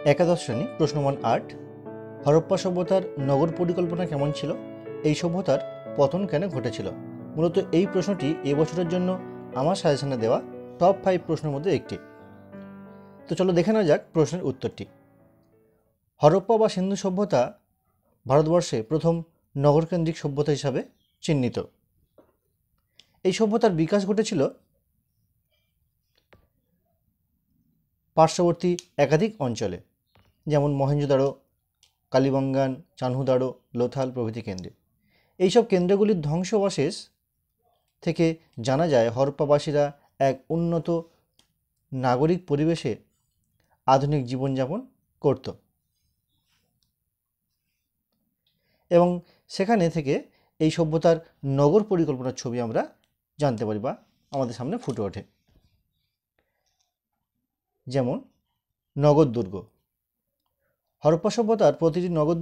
একাদশ শ্রেণী প্রশ্নমান ৮। হরপ্পা সভ্যতার নগর পরিকল্পনা কেমন ছিল? এই সভ্যতার পতন কেন ঘটেছিল? মূলত এই প্রশ্নটি এবছরের জন্য আমার সাজেশনে দেওয়া টপ 5 প্রশ্নের মধ্যে একটি। তো চলো দেখে নেওয়া যাক প্রশ্নের উত্তরটি। হরপ্পা বা সিন্ধু সভ্যতা ভারতবর্ষে প্রথম নগরকেন্দ্রিক সভ্যতা হিসাবে চিহ্নিত। এই সভ্যতার বিকাশ ঘটেছিল পার্শ্ববর্তী একাধিক অঞ্চলে, যেমন মহেঞ্জোদারো, কালীবঙ্গান, চানহুদারো, লোথাল প্রভৃতি কেন্দ্রে। এইসব কেন্দ্রগুলির ধ্বংসাবশেষ থেকে জানা যায় হরপ্পাবাসীরা এক উন্নত নাগরিক পরিবেশে আধুনিক জীবনযাপন করত এবং সেখানে থেকে এই সভ্যতার নগর পরিকল্পনার ছবি আমরা জানতে পারি বা আমাদের সামনে ফুটে ওঠে। যেমন নগর দুর্গ। হরপ্পা সভ্যতার প্রতিটি নগর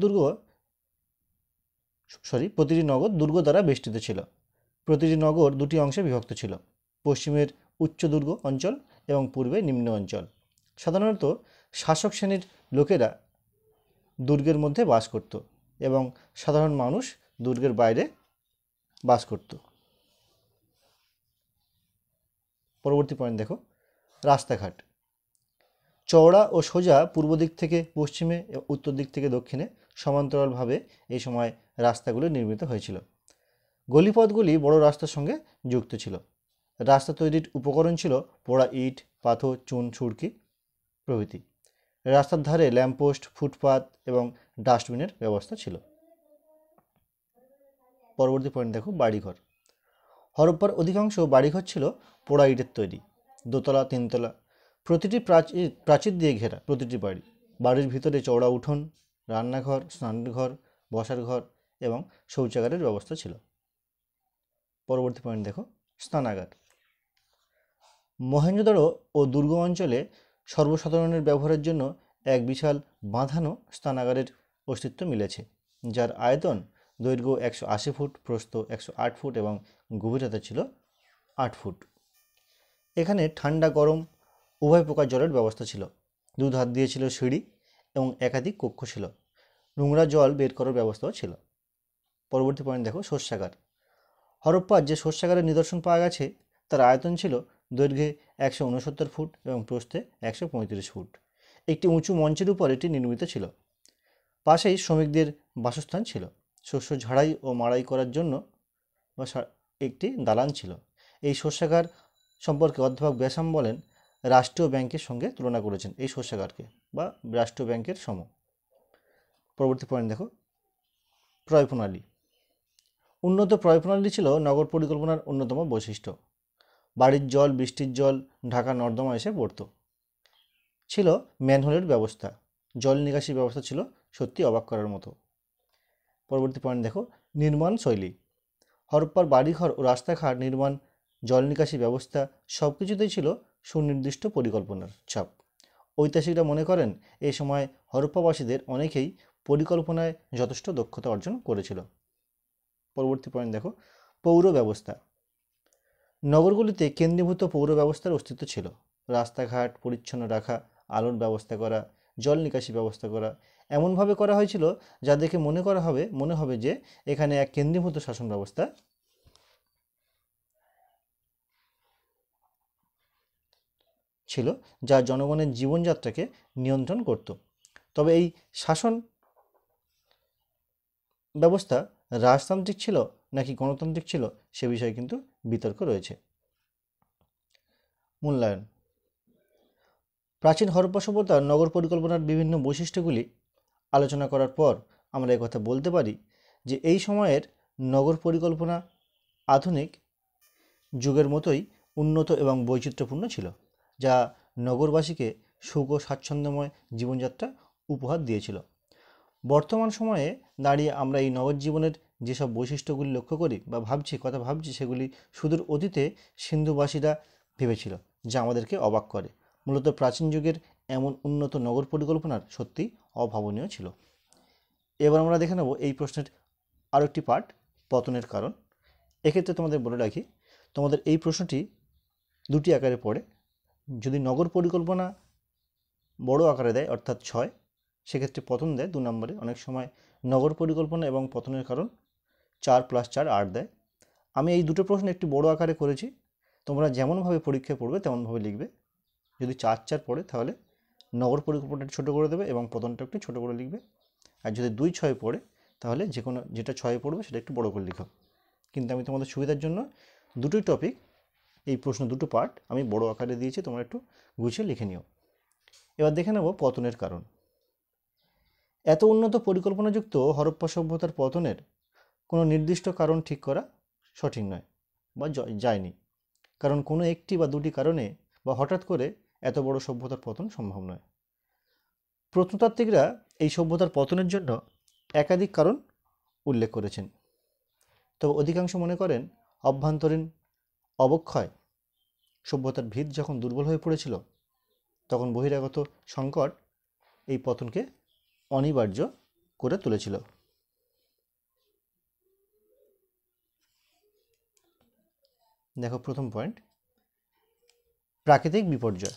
দুর্গ দ্বারা বেষ্টিত ছিল। প্রতিটি নগর দুটি অংশে বিভক্ত ছিল, পশ্চিমের উচ্চ দুর্গ অঞ্চল এবং পূর্বে নিম্ন অঞ্চল। সাধারণত শাসক শ্রেণীর লোকেরা দুর্গের মধ্যে বাস করত এবং সাধারণ মানুষ দুর্গের বাইরে বাস করত। পরবর্তী পয়েন্ট দেখো, রাস্তাঘাট। চওড়া ও সোজা পূর্ব দিক থেকে পশ্চিমে, উত্তর দিক থেকে দক্ষিণে সমান্তরালভাবে এই সময় রাস্তাগুলো নির্মিত হয়েছিল। গলিপথগুলি বড় রাস্তার সঙ্গে যুক্ত ছিল। রাস্তা তৈরির উপকরণ ছিল পোড়া ইট, পাথর, চুন, সুরকি প্রভৃতি। রাস্তার ধারে ল্যাম্পপোস্ট, ফুটপাত এবং ডাস্টবিনের ব্যবস্থা ছিল। পরবর্তী পয়েন্ট দেখো, বাড়িঘর। হরপ্পার অধিকাংশ বাড়িঘর ছিল পোড়া ইটের তৈরি, দোতলা, তিনতলা, প্রতিটি প্রাচীর দিয়ে ঘেরা। প্রতিটি বাড়ির ভিতরে চওড়া উঠোন, রান্নাঘর, স্নানের ঘর, বসার ঘর এবং শৌচাগারের ব্যবস্থা ছিল। পরবর্তী পয়েন্ট দেখো, স্নানাগার। মহেঞ্জোদারো ও দুর্গ অঞ্চলে সর্বসাধারণের ব্যবহারের জন্য এক বিশাল বাঁধানো স্নানাগারের অস্তিত্ব মিলেছে, যার আয়তন দৈর্ঘ্য 180 ফুট, প্রস্থ 108 ফুট এবং গভীরতা ছিল 8 ফুট। এখানে ঠান্ডা গরম উভয় প্রকার জলের ব্যবস্থা ছিল। দুধার দিয়ে ছিল সিঁড়ি এবং একাধিক কক্ষ ছিল। নোংরা জল বের করার ব্যবস্থাও ছিল। পরবর্তী পয়েন্ট দেখো, শস্যাগার। হরপ্পার যে শস্যাগারের নিদর্শন পাওয়া গেছে তার আয়তন ছিল দৈর্ঘ্যে 169 ফুট এবং প্রস্থে 135 ফুট। একটি উঁচু মঞ্চের উপর এটি নির্মিত ছিল। পাশেই শ্রমিকদের বাসস্থান ছিল। শস্য ঝাড়াই ও মাড়াই করার জন্য একটি দালান ছিল। এই শস্যাগার সম্পর্কে অধ্যাপক বেসাম বলেন, রাষ্ট্রীয় ব্যাংকের সঙ্গে তুলনা করেছেন এই শস্যাগারকে, বা রাষ্ট্রীয় ব্যাংকের সম। পরবর্তী পয়েন্ট দেখো, প্রয় প্রণালী। উন্নত প্রয় প্রণালী ছিল নগর পরিকল্পনার অন্যতম বৈশিষ্ট্য। বাড়ির জল, বৃষ্টির জল ঢাকা নর্দমা এসে পড়ত। ছিল ম্যানহোলের ব্যবস্থা। জল নিকাশি ব্যবস্থা ছিল সত্যি অবাক করার মতো। পরবর্তী পয়েন্ট দেখো, নির্মাণ শৈলী। হরপ্পার বাড়িঘর ও রাস্তাঘাট, নির্মাণ, জল নিকাশি ব্যবস্থা সব কিছুতেই ছিল সুনির্দিষ্ট পরিকল্পনার ছাপ। ঐতিহাসিকরা মনে করেন এই সময় হরপ্পাবাসীদের অনেকেই পরিকল্পনায় যথেষ্ট দক্ষতা অর্জন করেছিল। পরবর্তী পয়েন্ট দেখো, পৌর ব্যবস্থা। নগরগুলিতে কেন্দ্রীভূত পৌর ব্যবস্থার অস্তিত্ব ছিল। রাস্তাঘাট পরিচ্ছন্ন রাখা, আলোর ব্যবস্থা করা, জল নিকাশি ব্যবস্থা করা এমনভাবে করা হয়েছিল যা দেখে মনে হবে যে এখানে এক কেন্দ্রীভূত শাসন ব্যবস্থা ছিল, যা জনগণের জীবনযাত্রাকে নিয়ন্ত্রণ করত। তবে এই শাসন ব্যবস্থা রাজতান্ত্রিক ছিল নাকি গণতান্ত্রিক ছিল সে বিষয়ে কিন্তু বিতর্ক রয়েছে। মূল্যায়ন। প্রাচীন হরপ্পা সভ্যতার নগর পরিকল্পনার বিভিন্ন বৈশিষ্ট্যগুলি আলোচনা করার পর আমরা একথা বলতে পারি যে এই সময়ের নগর পরিকল্পনা আধুনিক যুগের মতোই উন্নত এবং বৈচিত্র্যপূর্ণ ছিল, যা নগরবাসীকে সুখ ও স্বাচ্ছন্দ্যময় জীবনযাত্রা উপহার দিয়েছিল। বর্তমান সময়ে দাঁড়িয়ে আমরা এই নগর জীবনের যেসব বৈশিষ্ট্যগুলি লক্ষ্য করি বা ভাবছি সেগুলি সুদূর অতীতে সিন্ধুবাসীরা ভেবেছিল, যা আমাদেরকে অবাক করে। মূলত প্রাচীন যুগের এমন উন্নত নগর পরিকল্পনার সত্যি অভাবনীয় ছিল। এবার আমরা দেখে নেব এই প্রশ্নের আরও একটি পার্ট, পতনের কারণ। এক্ষেত্রে তোমাদের বলে রাখি, তোমাদের এই প্রশ্নটি দুটি আকারে পড়ে। যদি নগর পরিকল্পনা বড় আকারে দেয় অর্থাৎ 6, সেক্ষেত্রে পতন দেয় 2 নম্বরে। অনেক সময় নগর পরিকল্পনা এবং পতনের কারণ 4 + 4 8 দেয়। আমি এই দুটো প্রশ্ন একটু বড় আকারে করেছি, তোমরা যেমনভাবে পরীক্ষায় পড়বে তেমনভাবে লিখবে। যদি 4 4 পড়ে তাহলে নগর পরিকল্পনাটা ছোটো করে দেবে এবং পতনটা একটু ছোটো করে লিখবে। আর যদি 2 6 পড়ে তাহলে যেটা 6 পড়বে সেটা একটু বড় করে লিখো। কিন্তু আমি তোমাদের সুবিধার জন্য দুটোই টপিক, এই প্রশ্ন দুটো পার্ট আমি বড় আকারে দিয়েছি, তোমরা একটু গুছিয়ে লিখে নিও। এবার দেখে নেব পতনের কারণ। এত উন্নত পরিকল্পনাযুক্ত হরপ্পা সভ্যতার পতনের কোনো নির্দিষ্ট কারণ ঠিক করা সঠিক নয় বা যায়নি, কারণ কোনো একটি বা দুটি কারণে বা হঠাৎ করে এত বড় সভ্যতার পতন সম্ভব নয়। প্রত্নতাত্ত্বিকরা এই সভ্যতার পতনের জন্য একাধিক কারণ উল্লেখ করেছেন, তবে অধিকাংশ মনে করেন অভ্যন্তরীণ অবক্ষয়, সভ্যতার ভিত যখন দুর্বল হয়ে পড়েছিল তখন বহিরাগত সংকট এই পতনকে অনিবার্য করে তুলেছিল। দেখো প্রথম পয়েন্ট, প্রাকৃতিক বিপর্যয়।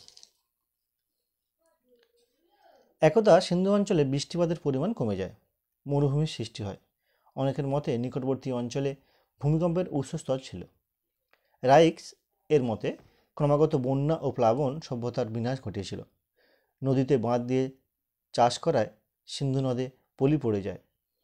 একদা সিন্ধু অঞ্চলে বৃষ্টিপাতের পরিমাণ কমে যায়, মরুভূমির সৃষ্টি হয়। অনেকের মতে নিকটবর্তী অঞ্চলে ভূমিকম্পের উৎসস্থল ছিল। রাইক্স এর মতে ক্রমাগত বন্যা ও প্লাবন সভ্যতার বিনাশ ঘটিয়েছিল। নদীতে বাঁধ দিয়ে চাষ করায় সিন্ধু নদে পলি পড়ে যায়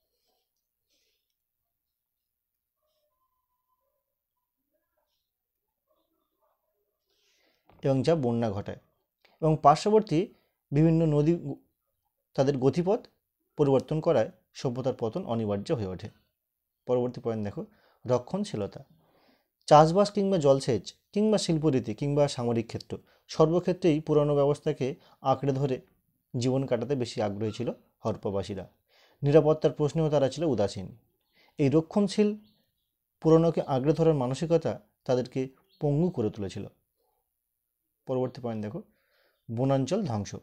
এবং যা বন্যা ঘটায়, এবং পার্শ্ববর্তী বিভিন্ন নদী তাদের গতিপথ পরিবর্তন করায় সভ্যতার পতন অনিবার্য হয়ে ওঠে। পরবর্তী পয়েন্ট দেখো, রক্ষণশীলতা। চাষবাস কিংবা জলসেচ কিংবা শিল্পরীতি কিংবা সামরিক ক্ষেত্র, সর্বক্ষেত্রেই পুরনো ব্যবস্থাকে আঁকড়ে ধরে জীবন কাটাতে বেশি আগ্রহী ছিল হরপ্পাবাসীরা। নিরাপত্তার প্রশ্নেও তারা ছিল উদাসীন। এই রক্ষণশীল পুরনোকে আঁকড়ে ধরার মানসিকতা তাদেরকে পঙ্গু করে তুলেছিল। পরবর্তী পয়েন্ট দেখো, বনাঞ্চল ধ্বংস।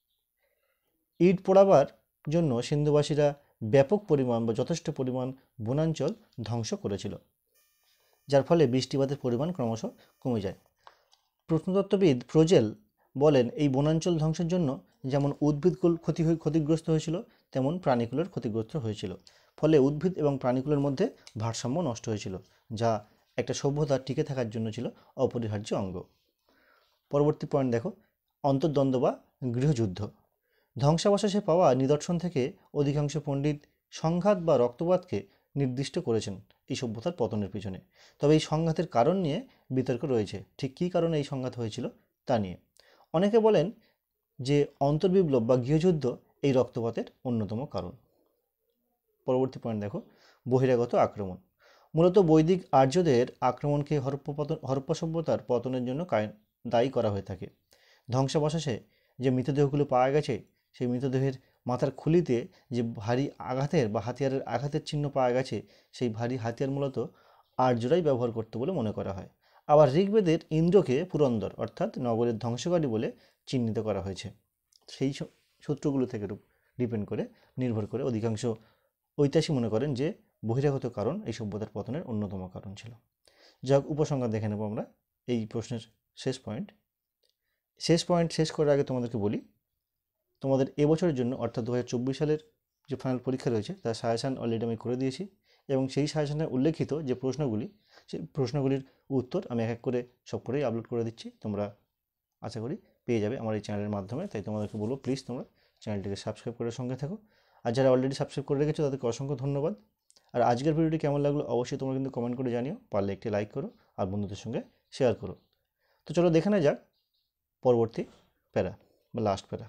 ইট পোড়াবার জন্য সিন্ধুবাসীরা ব্যাপক পরিমাণ বা যথেষ্ট পরিমাণ বনাঞ্চল ধ্বংস করেছিল, যার ফলে বৃষ্টিপাতের পরিমাণ ক্রমশ কমে যায়। প্রত্নতত্ত্ববিদ প্রোজেল বলেন, এই বনাঞ্চল ধ্বংসের জন্য যেমন উদ্ভিদকুল ক্ষতিগ্রস্ত হয়েছিল, তেমন প্রাণীকুলের ক্ষতিগ্রস্ত হয়েছিল। ফলে উদ্ভিদ এবং প্রাণীকুলের মধ্যে ভারসাম্য নষ্ট হয়েছিল, যা একটা সভ্যতা টিকে থাকার জন্য ছিল অপরিহার্য অঙ্গ। পরবর্তী পয়েন্ট দেখো, অন্তর্দ্বন্দ্ব বা গৃহযুদ্ধ। ধ্বংসাবশেষে পাওয়া নিদর্শন থেকে অধিকাংশ পণ্ডিত সংঘাত বা রক্তপাতকে নির্দিষ্ট করেছেন এই সভ্যতার পতনের পিছনে। তবে এই সংঘাতের কারণ নিয়ে বিতর্ক রয়েছে, ঠিক কী কারণে এই সংঘাত হয়েছিল তা নিয়ে। অনেকে বলেন যে অন্তর্বিপ্লব বা গৃহযুদ্ধ এই রক্তপাতের অন্যতম কারণ। পরবর্তী পয়েন্ট দেখো, বহিরাগত আক্রমণ। মূলত বৈদিক আর্যদের আক্রমণকে হরপ্পা সভ্যতার পতনের জন্য দায়ী করা হয়ে থাকে। ধ্বংসাবশেষে যে মৃতদেহগুলো পাওয়া গেছে, সেই মৃতদেহের মাথার খুলিতে যে ভারী আঘাতের বা হাতিয়ারের আঘাতের চিহ্ন পাওয়া গেছে, সেই ভারী হাতিয়ার মূলত আর্যরাই ব্যবহার করতে বলে মনে করা হয়। আবার ঋগ্বেদের ইন্দ্রকে পুরন্দর অর্থাৎ নগরের ধ্বংসকারী বলে চিহ্নিত করা হয়েছে। সেই সূত্রগুলো থেকে নির্ভর করে অধিকাংশ ঐতিহাসিক মনে করেন যে বহিরাগত কারণ এই সভ্যতার পতনের অন্যতম কারণ ছিল। যাক, উপসংহার দেখে নেব আমরা এই প্রশ্নের শেষ পয়েন্ট। শেষ করার আগে তোমাদেরকে বলি, তোমাদের এবছরের জন্য অর্থাৎ 2024 সালের যে ফাইনাল পরীক্ষা রয়েছে তার সাজেশান অলরেডি আমি করে দিয়েছি, এবং সেই সাজেশানে উল্লেখিত যে প্রশ্নগুলি, সেই প্রশ্নগুলির উত্তর আমি এক এক করে সব করেই আপলোড করে দিচ্ছি। তোমরা আশা করি পেয়ে যাবে আমার এই চ্যানেলের মাধ্যমে। তাই তোমাদেরকে বলবো, প্লিজ তোমরা চ্যানেলটিকে সাবস্ক্রাইব করে সঙ্গে থাকো। আর যারা অলরেডি সাবস্ক্রাইব করে রেখেছো তাদেরকে অসংখ্য ধন্যবাদ। আর আজকের ভিডিওটি কেমন লাগলো অবশ্যই তোমরা কিন্তু কমেন্ট করে জানিও, পারলে একটি লাইক করো আর বন্ধুদের সঙ্গে শেয়ার করো। তো চলো দেখে নেওয়া যাক পরবর্তী প্যারা বা লাস্ট প্যারা।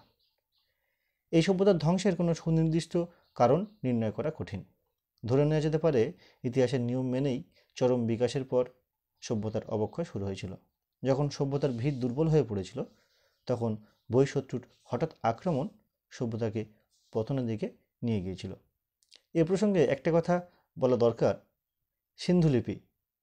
এই সভ্যতার ধ্বংসের কোনো সুনির্দিষ্ট কারণ নির্ণয় করা কঠিন। ধরে নেওয়া যেতে পারে ইতিহাসের নিয়ম মেনেই চরম বিকাশের পর সভ্যতার অবক্ষয় শুরু হয়েছিল। যখন সভ্যতার ভিত দুর্বল হয়ে পড়েছিল তখন বহিঃশত্রুর হঠাৎ আক্রমণ সভ্যতাকে পতনের দিকে নিয়ে গিয়েছিল। এ প্রসঙ্গে একটা কথা বলা দরকার, সিন্ধু লিপি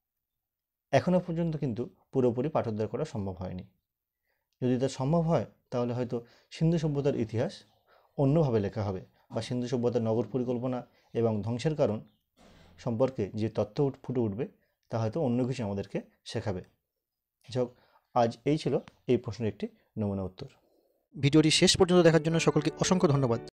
এখনও পর্যন্ত কিন্তু পুরোপুরি পাঠোদ্ধার করা সম্ভব হয়নি। যদি তা সম্ভব হয় তাহলে হয়তো সিন্ধু সভ্যতার ইতিহাস অন্যভাবে লেখা হবে, বা সিন্ধু সভ্যতার নগর পরিকল্পনা এবং ধ্বংসের কারণ সম্পর্কে যে তথ্য ফুটে উঠবে তা হয়তো অন্য কিছু আমাদেরকে শেখাবে। যাই হোক, আজ এই ছিল এই প্রশ্নের একটি নমুনা উত্তর। ভিডিওটি শেষ পর্যন্ত দেখার জন্য সকলকে অসংখ্য ধন্যবাদ।